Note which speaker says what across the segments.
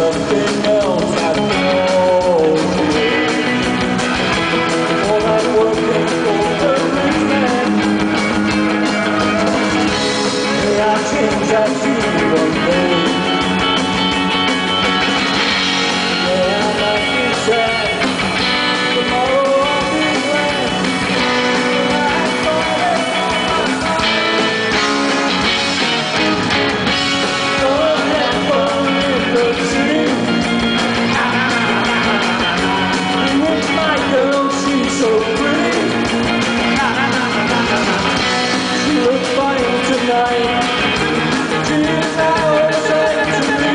Speaker 1: nothing else at all. All that working for the rich man. May I change that to one day? Yeah, I might be sad. Tomorrow I'll be glad. I thought it on my mind. Don't have fun in the city. With my girl, she's so pretty. She looks fine tonight. She's how it's said to me.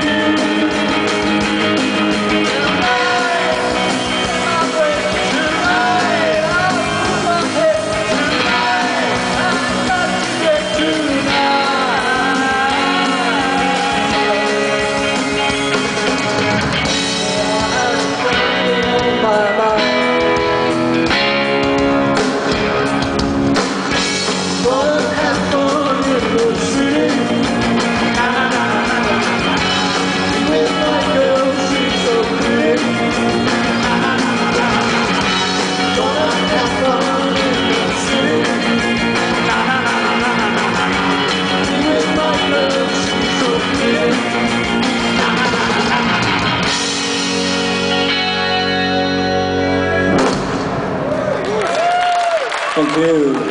Speaker 1: Tonight, my baby, tonight, I'll put my head tonight. I've got to get tonight. I'm crying on my mind. But have fun in the city. With my girl, she's so pretty. Gonna have fun in the city. With my girl, she's so pretty. Thank you.